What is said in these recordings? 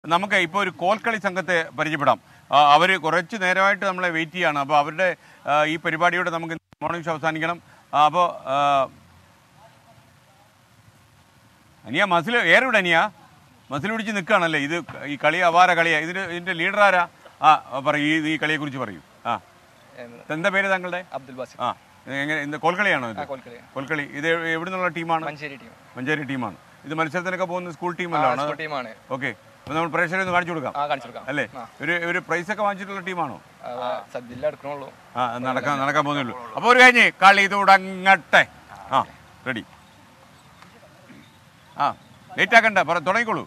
നമുക്ക് ഇപ്പോൾ ഒരു കോൽക്കളി സംഘത്തെ പരിചയപ്പെടാം. അവർ കുറച്ച് നേരമായിട്ട് നമ്മളെ വെയിറ്റ് ചെയ്യാണ്. അപ്പോൾ അവരുടെ ഈ പരിപാടിയോടെ നമുക്ക് മോർണിംഗ് ഷോ അവസാനിക്കണം. അപ്പോൾ അനിയ മസിൽ ഏറെ അനിയ മസിൽ പിടിച്ച് നിൽക്കുകയാണല്ലേ. ഇത് ഈ കളി അപാര കളിയാണ്. ഇതിൻ്റെ ലീഡർ ആരാ? പറയൂ, ഈ കളിയെക്കുറിച്ച് പറയൂ. എന്താ പേര് താങ്കളുടെ? അബ്ദുൽ ബാസിർ. എങ്ങനെ കോൽക്കളിയാണോ ഇത്? കോൽക്കളി ഇത് എവിടെ നിന്നുള്ള ടീമാണ്? മഞ്ചേരി ടീമാണ്. ഇത് മത്സരത്തിനൊക്കെ പോകുന്ന സ്കൂൾ ടീമല്ലോ? ഓക്കെ, അപ്പോൾ നമ്മൾ പ്രേക്ഷകരെ ഒന്ന് കാണിച്ചു കൊടുക്കാം അല്ലേ? ഒരു പ്രൈസ് ഒക്കെ വാങ്ങിച്ചിട്ടുള്ള ടീമാണോ? നടക്കാൻ പോകുന്നുള്ളൂ. അപ്പോൾ ഒരു കഴിഞ്ഞ് കളി തുടങ്ങട്ടെ. റെഡി. ലേറ്റ് ആക്കണ്ട, തുടങ്ങിക്കോളൂ.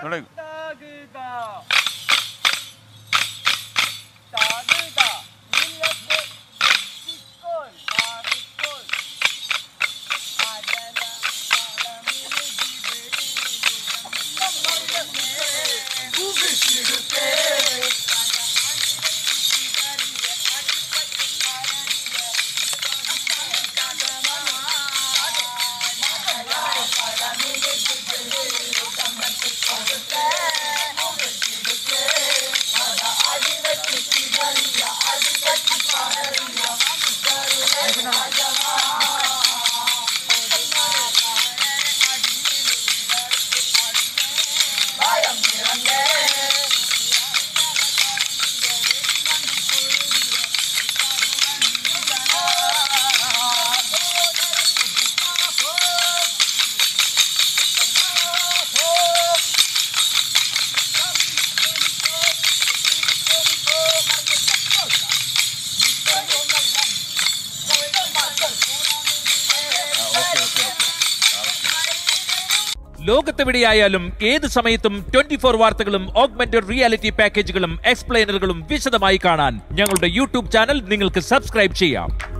ലോകത്തെവിടെയായാലും ഏത് സമയത്തും 24 വാർത്തകളും ഓഗ്മെന്റഡ് റിയാലിറ്റി പാക്കേജുകളും എക്സ്പ്ലെയിനറുകളും വിശദമായി കാണാൻ ഞങ്ങളുടെ യൂട്യൂബ് ചാനൽ നിങ്ങൾക്ക് സബ്സ്ക്രൈബ് ചെയ്യാം.